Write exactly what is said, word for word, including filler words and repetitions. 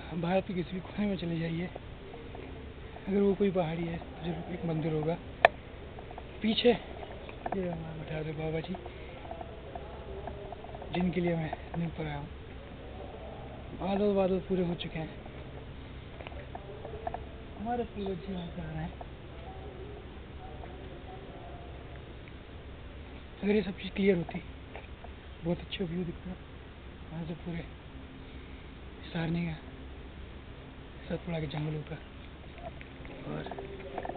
भारत के किसी भी कोने में चले जाइए, अगर वो कोई पहाड़ी है तो जरूर एक मंदिर होगा। पीछे ये हमारे बैठा रहे बाबा जी, जिनके लिए मैं नींद पर आया हूँ। बादल बादल पूरे हो चुके हैं, हमारे सूरज जी वहाँ पे आ रहे हैं। अगर ये सब चीज़ क्लियर होती, बहुत अच्छा व्यू दिखता वहाँ से पूरे सारनी का सतपुड़ा के जंगलों का। और